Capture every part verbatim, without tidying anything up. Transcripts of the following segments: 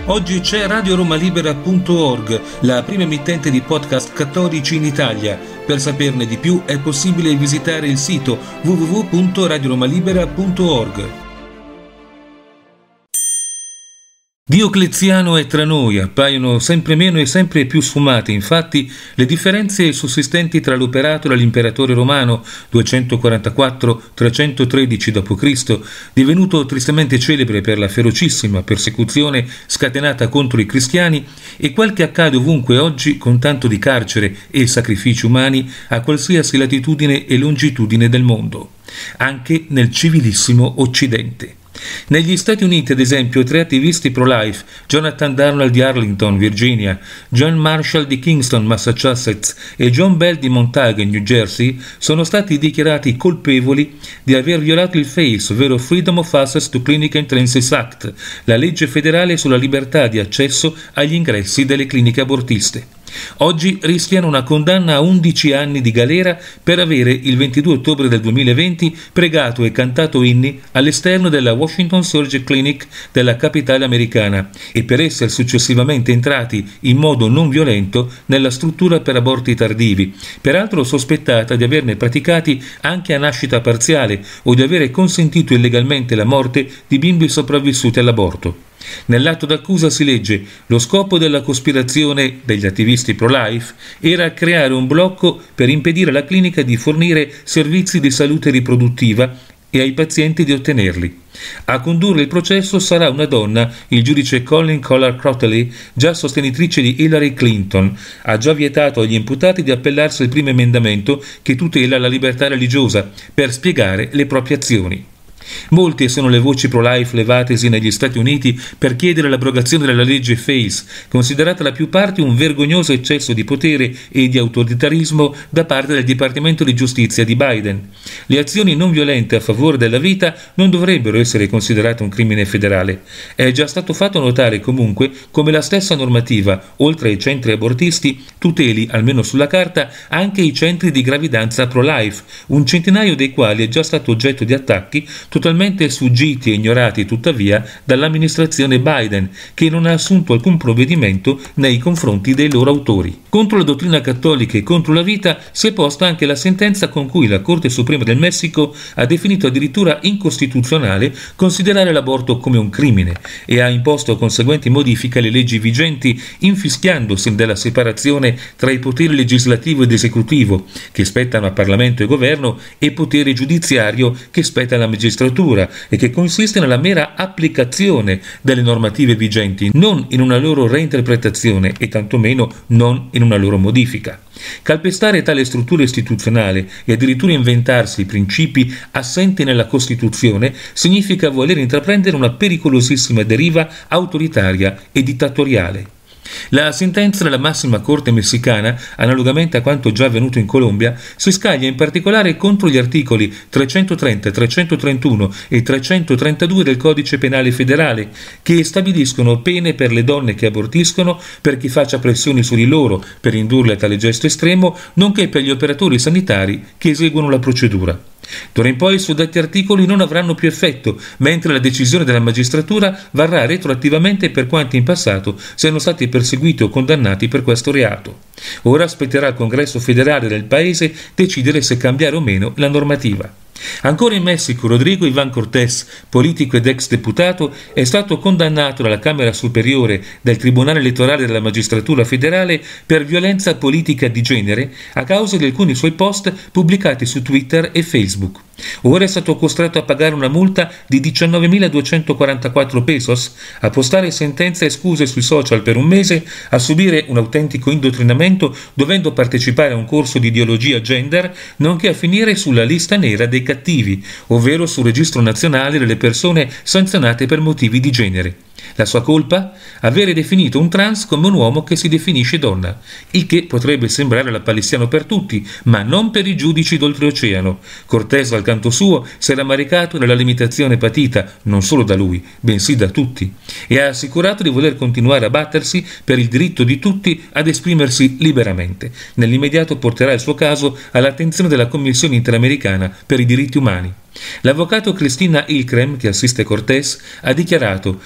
Oggi c'è radio roma libera punto org, la prima emittente di podcast cattolici in Italia. Per saperne di più è possibile visitare il sito w w w punto radio roma libera punto org. Diocleziano è tra noi, appaiono sempre meno e sempre più sfumate infatti le differenze sussistenti tra l'operato dell'imperatore romano duecentoquarantaquattro trecentotredici dopo Cristo, divenuto tristemente celebre per la ferocissima persecuzione scatenata contro i cristiani, e quel che accade ovunque oggi con tanto di carcere e sacrifici umani a qualsiasi latitudine e longitudine del mondo, anche nel civilissimo Occidente. Negli Stati Uniti, ad esempio, tre attivisti pro-life, Jonathan Darnall di Arlington, Virginia, John Marshall di Kingston, Massachusetts e John Bell di Montague, New Jersey, sono stati dichiarati colpevoli di aver violato il F A C E, ovvero Freedom of Access to Clinic Entrances Act, la legge federale sulla libertà di accesso agli ingressi delle cliniche abortiste. Oggi rischiano una condanna a undici anni di galera per avere il ventidue ottobre del duemilaventi pregato e cantato inni all'esterno della Washington Surgery Clinic della capitale americana e per essere successivamente entrati in modo non violento nella struttura per aborti tardivi, peraltro sospettata di averne praticati anche a nascita parziale o di avere consentito illegalmente la morte di bimbi sopravvissuti all'aborto. Nell'atto d'accusa si legge: lo scopo della cospirazione degli attivisti pro-life era creare un blocco per impedire alla clinica di fornire servizi di salute riproduttiva e ai pazienti di ottenerli. A condurre il processo sarà una donna, il giudice Colin Collar Crottley, già sostenitrice di Hillary Clinton. Ha già vietato agli imputati di appellarsi al primo emendamento che tutela la libertà religiosa per spiegare le proprie azioni. Molte sono le voci pro-life levatesi negli Stati Uniti per chiedere l'abrogazione della legge F A C E, considerata da più parti un vergognoso eccesso di potere e di autoritarismo da parte del Dipartimento di Giustizia di Biden. Le azioni non violente a favore della vita non dovrebbero essere considerate un crimine federale. È già stato fatto notare comunque come la stessa normativa, oltre ai centri abortisti, tuteli, almeno sulla carta, anche i centri di gravidanza pro-life, un centinaio dei quali è già stato oggetto di attacchi totalmente sfuggiti e ignorati tuttavia dall'amministrazione Biden, che non ha assunto alcun provvedimento nei confronti dei loro autori. Contro la dottrina cattolica e contro la vita si è posta anche la sentenza con cui la Corte Suprema del Messico ha definito addirittura incostituzionale considerare l'aborto come un crimine e ha imposto conseguenti modifiche alle leggi vigenti, infischiandosi della separazione tra i poteri legislativo ed esecutivo, che spettano a Parlamento e Governo, e potere giudiziario, che spetta alla magistratura, e che consiste nella mera applicazione delle normative vigenti, non in una loro reinterpretazione e tantomeno non in una loro modifica. Calpestare tale struttura istituzionale e addirittura inventarsi principi assenti nella Costituzione significa voler intraprendere una pericolosissima deriva autoritaria e dittatoriale. La sentenza della massima corte messicana, analogamente a quanto già avvenuto in Colombia, si scaglia in particolare contro gli articoli trecentotrenta, trecentotrentuno e trecentotrentadue del Codice Penale Federale, che stabiliscono pene per le donne che abortiscono, per chi faccia pressioni su di loro per indurle a tale gesto estremo, nonché per gli operatori sanitari che eseguono la procedura. D'ora in poi i suddetti articoli non avranno più effetto, mentre la decisione della magistratura varrà retroattivamente per quanti in passato siano stati perseguiti o condannati per questo reato. Ora spetterà al Congresso federale del paese decidere se cambiare o meno la normativa. Ancora in Messico, Rodrigo Iván Cortés, politico ed ex deputato, è stato condannato dalla Camera Superiore del Tribunale Elettorale della Magistratura Federale per violenza politica di genere a causa di alcuni suoi post pubblicati su Twitter e Facebook. Ora è stato costretto a pagare una multa di diciannovemiladuecentoquarantaquattro pesos, a postare sentenze e scuse sui social per un mese, a subire un autentico indottrinamento dovendo partecipare a un corso di ideologia gender, nonché a finire sulla lista nera dei cattivi, ovvero sul registro nazionale delle persone sanzionate per motivi di genere. La sua colpa? Avere definito un trans come un uomo che si definisce donna, il che potrebbe sembrare lapalissiano per tutti, ma non per i giudici d'oltreoceano. Cortés, al canto suo, si era maricato nella limitazione patita non solo da lui, bensì da tutti, e ha assicurato di voler continuare a battersi per il diritto di tutti ad esprimersi liberamente. Nell'immediato porterà il suo caso all'attenzione della Commissione Interamericana per i diritti umani. L'avvocato Cristina Ilkrem, che assiste Cortés, ha dichiarato: il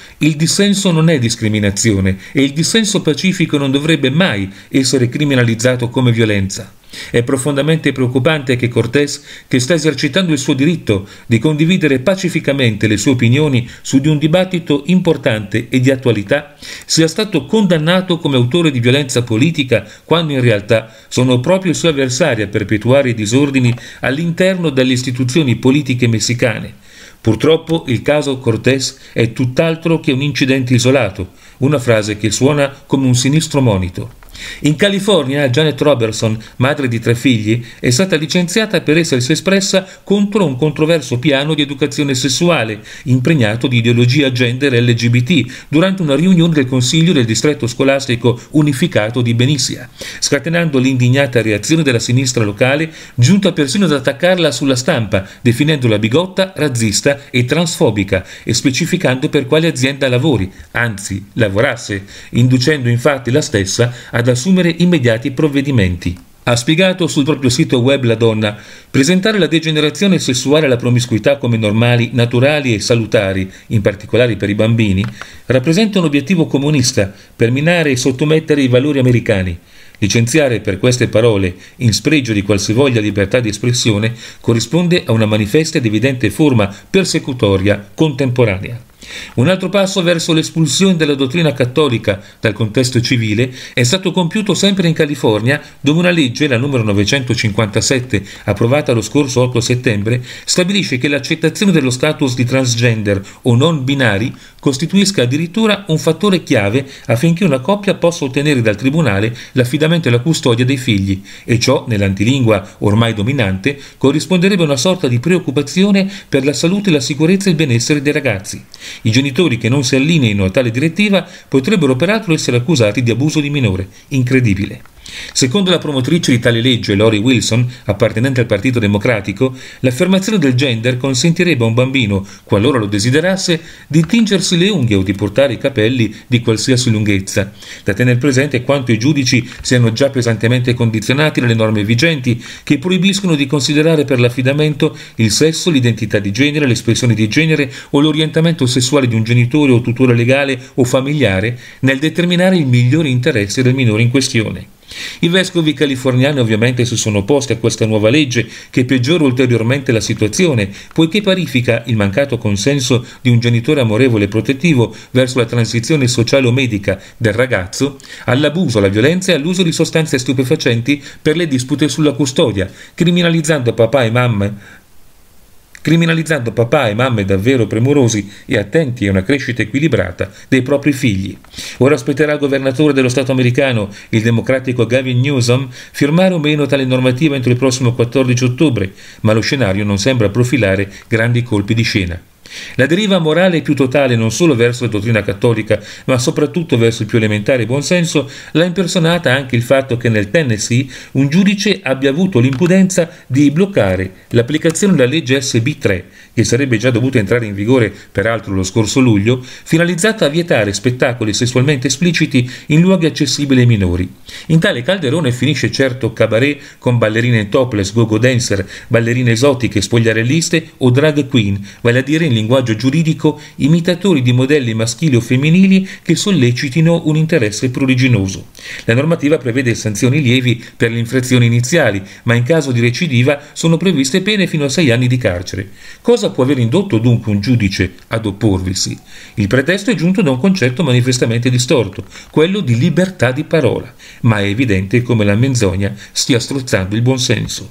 dissenso non è discriminazione e il dissenso pacifico non dovrebbe mai essere criminalizzato come violenza. È profondamente preoccupante che Cortés, che sta esercitando il suo diritto di condividere pacificamente le sue opinioni su di un dibattito importante e di attualità, sia stato condannato come autore di violenza politica, quando in realtà sono proprio i suoi avversari a perpetuare i disordini all'interno delle istituzioni politiche messicane. Purtroppo il caso Cortés è tutt'altro che un incidente isolato, una frase che suona come un sinistro monito. In California, Janet Robertson, madre di tre figli, è stata licenziata per essersi espressa contro un controverso piano di educazione sessuale impregnato di ideologia gender L G B T durante una riunione del Consiglio del Distretto Scolastico Unificato di Benicia, scatenando l'indignata reazione della sinistra locale, giunta persino ad attaccarla sulla stampa, definendola bigotta, razzista e transfobica e specificando per quale azienda lavori, anzi lavorasse, inducendo infatti la stessa ad assumere immediati provvedimenti. Ha spiegato sul proprio sito web la donna: presentare la degenerazione sessuale e la promiscuità come normali, naturali e salutari, in particolare per i bambini, rappresenta un obiettivo comunista per minare e sottomettere i valori americani. Licenziare per queste parole, in spregio di qualsivoglia libertà di espressione, corrisponde a una manifesta ed evidente forma persecutoria contemporanea. Un altro passo verso l'espulsione della dottrina cattolica dal contesto civile è stato compiuto sempre in California, dove una legge, la numero novecentocinquantasette, approvata lo scorso otto settembre, stabilisce che l'accettazione dello status di transgender o non binari costituisca addirittura un fattore chiave affinché una coppia possa ottenere dal tribunale l'affidamento e la custodia dei figli, e ciò, nell'antilingua ormai dominante, corrisponderebbe a una sorta di preoccupazione per la salute, la sicurezza e il benessere dei ragazzi. I genitori che non si allineino a tale direttiva potrebbero peraltro essere accusati di abuso di minore. Incredibile. Secondo la promotrice di tale legge, Lori Wilson, appartenente al Partito Democratico, l'affermazione del gender consentirebbe a un bambino, qualora lo desiderasse, di tingersi le unghie o di portare i capelli di qualsiasi lunghezza. Da tenere presente quanto i giudici siano già pesantemente condizionati dalle norme vigenti che proibiscono di considerare per l'affidamento il sesso, l'identità di genere, l'espressione di genere o l'orientamento sessuale di un genitore o tutore legale o familiare nel determinare il migliore interesse del minore in questione. I vescovi californiani ovviamente si sono opposti a questa nuova legge che peggiora ulteriormente la situazione, poiché parifica il mancato consenso di un genitore amorevole e protettivo verso la transizione sociale o medica del ragazzo all'abuso, alla violenza e all'uso di sostanze stupefacenti per le dispute sulla custodia, criminalizzando papà e mamme criminalizzando papà e mamme davvero premurosi e attenti a una crescita equilibrata dei propri figli. Ora spetterà al governatore dello Stato americano, il democratico Gavin Newsom, firmare o meno tale normativa entro il prossimo quattordici ottobre, ma lo scenario non sembra profilare grandi colpi di scena. La deriva morale più totale non solo verso la dottrina cattolica, ma soprattutto verso il più elementare buonsenso, l'ha impersonata anche il fatto che nel Tennessee un giudice abbia avuto l'impudenza di bloccare l'applicazione della legge S B tre, che sarebbe già dovuta entrare in vigore peraltro lo scorso luglio, finalizzata a vietare spettacoli sessualmente espliciti in luoghi accessibili ai minori. In tale calderone finisce certo cabaret con ballerine topless, go-go dancer, ballerine esotiche, spogliarelliste o drag queen, vale a dire in linguaggio giuridico imitatori di modelli maschili o femminili che sollecitino un interesse pruriginoso. La normativa prevede sanzioni lievi per le infrazioni iniziali, ma in caso di recidiva sono previste pene fino a sei anni di carcere. Cosa può aver indotto dunque un giudice ad opporvisi? Il pretesto è giunto da un concetto manifestamente distorto, quello di libertà di parola, ma è evidente come la menzogna stia strozzando il buonsenso.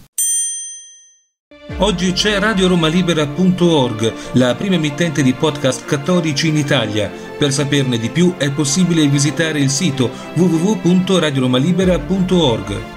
Oggi c'è radio roma libera punto org, la prima emittente di podcast cattolici in Italia. Per saperne di più è possibile visitare il sito w w w punto radio roma libera punto org.